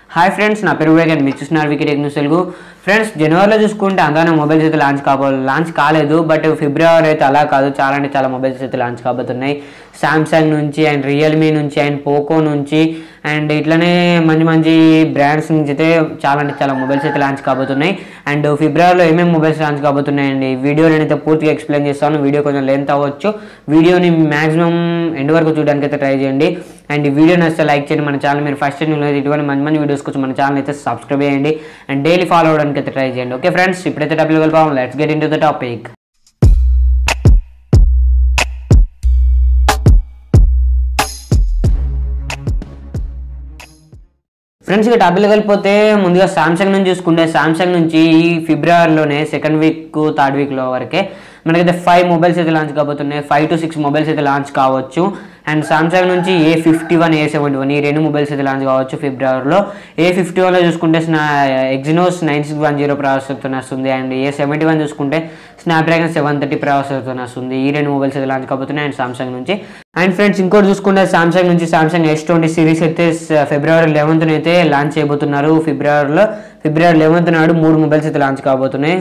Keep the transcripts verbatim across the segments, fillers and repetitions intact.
Hi friends, నా పేరు వివేక్. మీరు చూస్తున్నారు Wiki Tech News Telugu. Friends, జనవరిలో చూసుకుంటే అందానే మొబైల్స్ అయితే లాంచ్ కాబో లాంచ్ కాలేదు. బట్ ఫిబ్రవరి అయితే అలా కాదు, చాలా అంటే చాలా మొబైల్స్ అయితే లాంచ్ కాబోతున్నాయి. సామ్సంగ్ నుంచి అండ్ రియల్మీ నుంచి అండ్ పోకో నుంచి అండ్ ఇట్లనే మంచి మంచి బ్రాండ్స్ నుంచి అయితే చాలా అంటే చాలా మొబైల్స్ అయితే లాంచ్ కాబోతున్నాయి. అండ్ ఫిబ్రవరిలో ఏమేమి మొబైల్స్ లాంచ్ కాబోతున్నాయండి వీడియో నేనైతే పూర్తిగా ఎక్స్ప్లెయిన్ చేస్తాను. వీడియో కొంచెం లెంత్ అవ్వచ్చు, వీడియోని మ్యాక్సిమం ఎండ్ వరకు చూడడానికి అయితే ట్రై చేయండి. అండ్ ఈ వీడియో నచ్చితే లైక్ చేయండి. మన ఛానల్ మీరు ఫస్ట్ టైం ఇటువంటి మంచి మంచి వీడియోస్ కోసం మన ఛానల్ అయితే సబ్స్క్రైబ్ చేయండి అండ్ డైలీ ఫాలో అవడానికి అయితే ట్రై చేయండి. ఓకే ఫ్రెండ్స్, ఇప్పుడైతే టాపిక్ వెళ్ళిపోవాలి. Let's get into the topic. Friends, ఇక టాపిక్ వెళ్ళిపోతే ముందుగా సామ్సంగ్ నుంచి చూసుకుంటే సామ్సంగ్ నుంచి ఈ ఫిబ్రవరిలోనే సెకండ్ వీక్ థర్డ్ వీక్లో వరకే మనకైతే ఫైవ్ మొబైల్స్ అయితే లాంచ్ కాబోతున్నాయి. ఫైవ్ టు సిక్స్ మొబైల్స్ అయితే లాంచ్ కావచ్చు. అండ్ సామ్సంగ్ నుంచి A fifty one A seventy one ఈ రెండు మొబైల్స్ అయితే లాంచ్ కావచ్చు ఫిబ్రవరిలో. ఏ ఫిఫ్టీ వన్లో చూసుకుంటే స్నా Exynos nine six one zero ప్రాసెసర్తో వస్తుంది. అండ్ ఏ సెవెంటీ వన్ చూసుకుంటే స్నాప్డ్రాగన్ సెవెన్ థర్టీ ప్రాసెసర్తో వస్తుంది. ఈ రెండు మొబైల్స్ అయితే లాంచ్ కాబోతున్నాయి అండ్ సామ్సంగ్ నుంచి. అండ్ ఫ్రెండ్స్, ఇంకోటి చూసుకుంటే సామ్సంగ్ నుంచి సామ్సంగ్ ఎస్ ట్వంటీ సిరీస్ అయితే ఫిబ్రవరి లెవెన్త్ అయితే లాంచ్ చేయబోతున్నారు. ఫిబ్రవరిలో ఫిబ్రవరి లెవెన్త్ నాడు మూడు మొబైల్స్ అయితే లాంచ్ కాబోతున్నాయి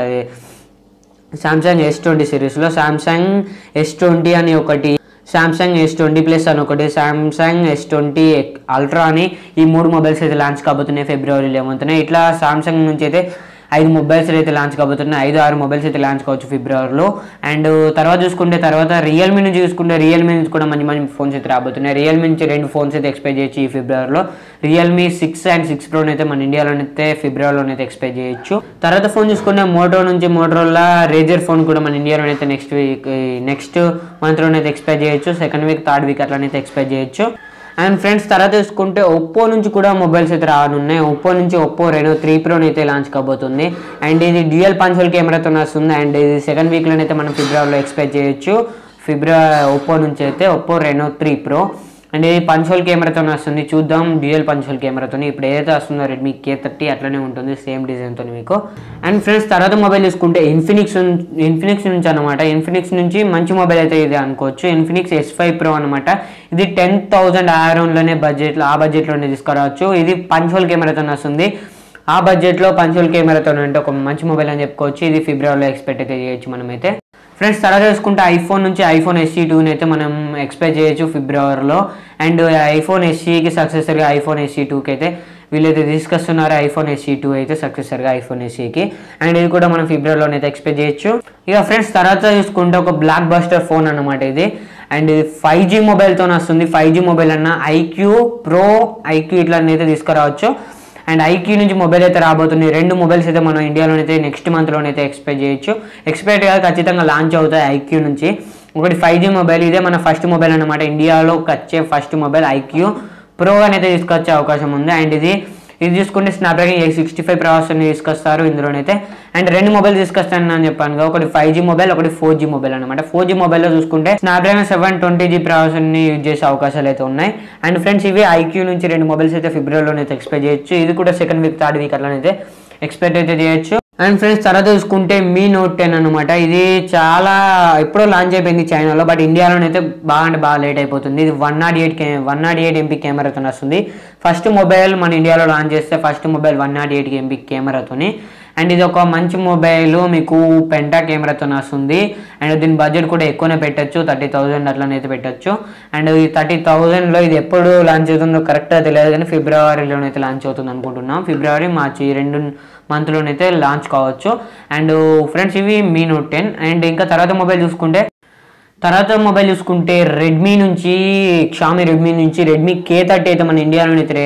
సామ్సంగ్ ఎస్ ట్వంటీ సిరీస్లో. సామ్సంగ్ ఎస్ ట్వంటీ అని ఒకటి, సామ్సంగ్ ఎస్ ట్వంటీ ప్లస్ అని ఒకటి, సామ్సంగ్ ఎస్ ట్వంటీ అల్ట్రా అని ఈ మూడు మొబైల్స్ అయితే లాంచ్ కాబోతున్నాయి ఫిబ్రవరి లెవెన్త్నే. ఇట్లా సామ్సంగ్ నుంచి అయితే ఐదు మొబైల్స్ అయితే లాంచ్ కాబోతున్నాయి. ఐదు ఆరు మొబైల్స్ అయితే లాంచ్ కావచ్చు ఫిబ్రవరిలో. అండ్ తర్వాత చూసుకుంటే తర్వాత రియల్మీ నుంచి చూసుకుంటే రియల్మీ నుంచి కూడా మంచి మంచి ఫోన్స్ అయితే రాబోతున్నాయి. రియల్మీ నుంచి రెండు ఫోన్స్ అయితే ఎక్స్పెక్ట్ చేయొచ్చు ఈ ఫిబ్రవరిలో. రియల్మీ సిక్స్ అండ్ సిక్స్ ప్రోని అయితే మన ఇండియాలోనైతే ఫిబ్రవరిలోనైతే ఎక్స్పెక్ట్ చేయొచ్చు. తర్వాత ఫోన్ చూసుకుంటే మోటో నుంచి మోటరోలా రేజర్ ఫోన్ కూడా మన ఇండియాలోనైతే నెక్స్ట్ వీక్ నెక్స్ట్ మంత్లోనైతే ఎక్స్పెక్ట్ చేయొచ్చు. సెకండ్ వీక్ థర్డ్ వీక్ అట్లనైతే ఎక్స్పెక్ట్ చేయొచ్చు. అండ్ ఫ్రెండ్స్, తర్వాత చూసుకుంటే ఒప్పో నుంచి కూడా మొబైల్స్ అయితే రానున్నాయి. ఒప్పో నుంచి ఒప్పో రెనో త్రీ ప్రోని అయితే లాంచ్ కాబోతుంది. అండ్ ఇది డ్యూయల్ పంచోల్ కెమెరాతో వస్తుంది. అండ్ ఇది సెకండ్ వీక్లోనైతే మనం ఫిబ్రవరిలో ఎక్స్పెక్ట్ చేయొచ్చు. ఫిబ్రవరి ఒప్పో నుంచి అయితే Oppo Reno three pro and ఇది పంచోల్ కెమెరాతో వస్తుంది. చూద్దాం డ్యూయల్ పంచోల్ కెమెరాతో. ఇప్పుడు ఏదైతే వస్తుందో రెడ్మీ కే థర్టీ అట్లనే ఉంటుంది సేమ్ డిజైన్తో మీకు. అండ్ ఫ్రెండ్స్, తర్వాత మొబైల్ చూసుకుంటే ఇన్ఫినిక్స్ ఇన్ఫినిక్స్ నుంచి అనమాట. ఇన్ఫినిక్స్ నుంచి మంచి మొబైల్ అయితే ఇది అనుకోవచ్చు. ఇన్ఫినిక్స్ ఎస్ ఫైవ్ ప్రో అనమాట. ఇది టెన్ థౌజండ్ అరౌండ్లోనే బడ్జెట్లో ఆ బడ్జెట్లోనే తీసుకురావచ్చు. ఇది పంచోల్ కెమెరాతో వస్తుంది. ఆ బడ్జెట్లో పంచోల్ కెమెరాతో అంటే ఒక మంచి మొబైల్ అని చెప్పుకోవచ్చు. ఇది ఫిబ్రవరిలో ఎక్స్పెక్ట్ అయితే చేయొచ్చు మనమైతే. ఫ్రెండ్స్, తర్వాత చూసుకుంటే ఐఫోన్ నుంచి ఐఫోన్ ఎస్సీ టూని అయితే మనం ఎక్స్పెక్ట్ చేయొచ్చు ఫిబ్రవరిలో. అండ్ ఐఫోన్ ఎస్సీకి సక్సెసర్గా ఐఫోన్ ఎస్సీ టూకి అయితే వీళ్ళైతే తీసుకొస్తున్నారు. ఐఫోన్ ఎస్సీ టూ అయితే సక్సెసర్గా ఐఫోన్ ఎస్సీకి. అండ్ ఇది కూడా మనం ఫిబ్రవరిలోనే అయితే ఎక్స్పెక్ట్ చేయొచ్చు. ఇక ఫ్రెండ్స్, తర్వాత చూసుకుంటే ఒక బ్లాక్ బస్టర్ ఫోన్ అనమాట ఇది. అండ్ ఇది ఫైవ్ జీ మొబైల్తో వస్తుంది. ఫైవ్ జీ మొబైల్ అన్న ఐక్యూ ప్రో ఐక్యూ ఇట్లనైతే తీసుకురావచ్చు. అండ్ ఐక్యూ నుంచి మొబైల్ అయితే రాబోతుంది. రెండు మొబైల్స్ అయితే మనం ఇండియాలోనైతే నెక్స్ట్ మంత్లోనైతే ఎక్స్పెక్ట్ చేయొచ్చు. ఎక్స్పెక్ట్ కాదు, ఖచ్చితంగా లాంచ్ అవుతాయి ఐక్యూ నుంచి. ఒకటి ఫైవ్ జీ మొబైల్, ఇదే మన ఫస్ట్ మొబైల్ అనమాట. ఇండియాలో వచ్చే ఫస్ట్ మొబైల్ ఐక్యూ ప్రో అనేది తీసుకొచ్చే అవకాశం ఉంది. అండ్ ఇది ఇది చూసుకుంటే స్నాప్డ్రాగన్ ఎయిట్ సిక్స్టీ ఫైవ్ ప్రాసెసర్ని తీసుకొస్తారు ఇందులోనైతే. అండ్ రెండు మొబైల్ తీసుకొస్తాను అని చెప్పాను కదా, ఒకటి ఫైవ్ జీ మొబైల్, ఒకటి ఫోర్ జీ మొబైల్ అనమాట. ఫోర్ జీ మొబైల్లో చూసుకుంటే స్నాప్డ్రాగన్ సెవెన్ ట్వంటీ జీ ప్రాసెసర్ని యూజ్ చేసే అవకాశాలు అయితే ఉన్నాయి. అండ్ ఫ్రెండ్స్, ఇవి ఐక్యూ నుంచి రెండు మొబైల్స్ అయితే ఫిబ్రవరిలోనైతే ఎక్స్పెక్ట్ చేయొచ్చు. ఇది కూడా సెకండ్ వీక్ థర్డ్ వీక్ అట్లనైతే ఎక్స్పెక్ట్ అయితే చేయొచ్చు. అండ్ ఫ్రెండ్స్, తర్వాత చూసుకుంటే మీ నోట్ టెన్ అనమాట. ఇది చాలా ఎప్పుడో లాంచ్ అయిపోయింది చైనాలో, బట్ ఇండియాలోనైతే బాగా అంటే బాగా లేట్ అయిపోతుంది. ఇది one nought eight K one nought eight MP కెమెరాతో వస్తుంది. ఫస్ట్ మొబైల్ మన ఇండియాలో లాంచ్ చేస్తే first mobile one nought eight MP కెమెరాతోని. అండ్ ఇది ఒక మంచి మొబైల్, మీకు పెంటా కెమెరాతో వస్తుంది. అండ్ దీని బడ్జెట్ కూడా ఎక్కువనే పెట్టచ్చు, థర్టీ థౌజండ్ అట్లనైతే పెట్టచ్చు. అండ్ ఈ థర్టీ థౌజండ్లో ఇది ఎప్పుడు లాంచ్ అవుతుందో కరెక్ట్గా తెలియదు, కానీ ఫిబ్రవరిలోనైతే లాంచ్ అవుతుంది అనుకుంటున్నాం. ఫిబ్రవరి మార్చి ఈ రెండు మంత్లోనైతే లాంచ్ కావచ్చు. అండ్ ఫ్రెండ్స్, ఇవి మీ నోట్ టెన్. అండ్ ఇంకా తర్వాత మొబైల్ చూసుకుంటే తర్వాత మొబైల్ చూసుకుంటే రెడ్మీ నుంచి షామీ రెడ్మీ నుంచి రెడ్మీ కే థర్టీ అయితే మన ఇండియాలోనైతే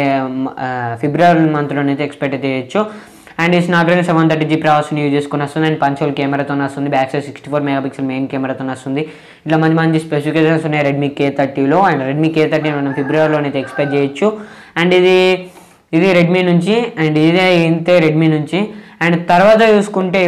ఫిబ్రవరి మంత్లోనైతే ఎక్స్పెక్ట్ అయితే చేయొచ్చు. అండ్ ఈ స్నాప్డ్రాగన్ సెవెన్ థర్టీ జీ ప్రాసెసర్ని యూజ్ చేసుకుని వస్తుంది. అండ్ పంచోల్ కెమెరాతో వస్తుంది. Back side sixty four mega pixel main కెమెరాతో వస్తుంది. ఇట్లా మంచి మంచి స్పెసిఫికేషన్స్ ఉన్నాయి రెడ్మీ కే థర్టీలో. అండ్ రెడ్మీ కే థర్టీ మనం ఫిబ్రవరిలోనైతే ఎక్స్పెక్ట్ చేయొచ్చు. అండ్ ఇది ఇది రెడ్మీ నుంచి. అండ్ ఇదే ఇంతే రెడ్మీ నుంచి. అండ్ తర్వాత చూసుకుంటే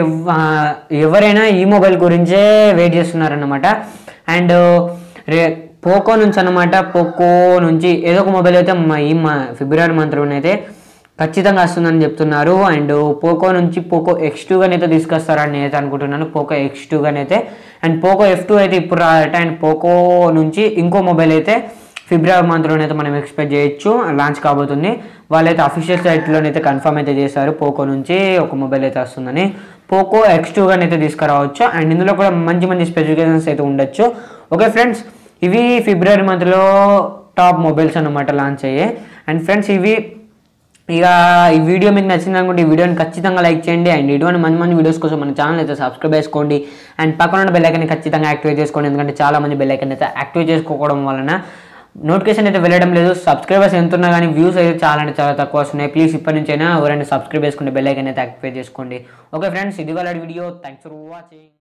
ఎవరైనా ఈ మొబైల్ గురించే వెయిట్ చేస్తున్నారన్నమాట. అండ్ రే పోకో నుంచి అనమాట. పోకో నుంచి ఏదో ఒక మొబైల్ అయితే ఈ ఫిబ్రవరి మంత్లోనైతే ఖచ్చితంగా వస్తుందని చెప్తున్నారు. అండ్ పోకో నుంచి పోకో ఎక్స్ టూ గానైతే తీసుకొస్తారని నేనైతే అనుకుంటున్నాను. పోకో ఎక్స్ టూ గానైతే. అండ్ పోకో ఎఫ్ టూ అయితే ఇప్పుడు రాదట. అండ్ పోకో నుంచి ఇంకో మొబైల్ అయితే ఫిబ్రవరి మంత్లోనైతే మనం ఎక్స్పెక్ట్ చేయొచ్చు, లాంచ్ కాబోతుంది. వాళ్ళైతే అఫీషియల్ సైట్లోనైతే కన్ఫర్మ్ అయితే చేశారు పోకో నుంచి ఒక మొబైల్ అయితే వస్తుందని. పోకో ఎక్స్ టూ గాని అయితే తీసుకురావచ్చు అండ్ ఇందులో కూడా మంచి మంచి స్పెసిఫికేషన్స్ అయితే ఉండొచ్చు. ఓకే ఫ్రెండ్స్, ఇవి ఫిబ్రవరి మంత్లో టాప్ మొబైల్స్ అన్నమాట లాంచ్ అయ్యాయి. అండ్ ఫ్రెండ్స్ ఇవి ఇక ఈ వీడియో మీకు నచ్చింది అనుకుంటే ఈ వీడియోని ఖచ్చితంగా లైక్ చేయండి అండ్ ఇటువంటి మంచి మంచి వీడియోస్ కోసం మన ఛానల్ అయితే సబ్స్క్రైబ్ చేసుకోండి అండ్ పక్కన ఉన్న బెల్ ఐకాన్ ఖచ్చితంగా యాక్టివేట్ చేసుకోండి. ఎందుకంటే చాలా మంది బెల్ ఐకాన్ అయితే యాక్టివేట్ చేసుకోవడం వలన నోటిఫికేషన్ అయితే వెళ్ళడం లేదు. సబ్స్క్రైబర్స్ ఎంత ఉన్నా కానీ వ్యూస్ అయితే చాలా అంటే చాలా తక్కువ వస్తున్నాయి. ప్లీజ్ ఇప్పటి నుంచి అయినా ఎవరైనా సబ్స్క్రైబ్ చేసుకుంటే బెల్ ఐకాన్ అయితే యాక్టివేట్ చేసుకోండి. ఓకే ఫ్రెండ్స్, ఇది వాళ్ళ వీడియో. Thanks for watching.